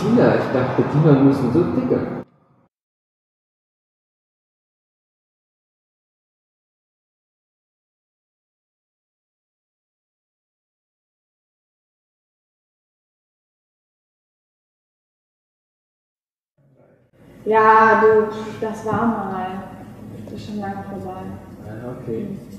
Bettina. Ich dachte, Bettina müssen so dicke. Ja, du, das war mal. Das ist schon lange vorbei. Ah, okay.